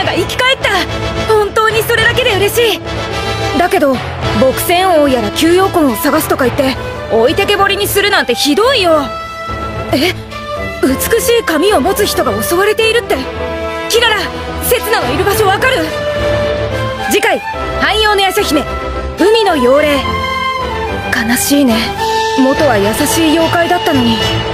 ナが生き返った。本当にそれだけで嬉しい。だけど朴仙王やら吸妖魂を探すとか言って置いてけぼりにするなんてひどいよ。美しい髪を持つ人が襲われているって。キララ、セツナのいる場所わかる？次回汎用の夜叉姫、海の妖霊。悲しいね。元は優しい妖怪だったのに。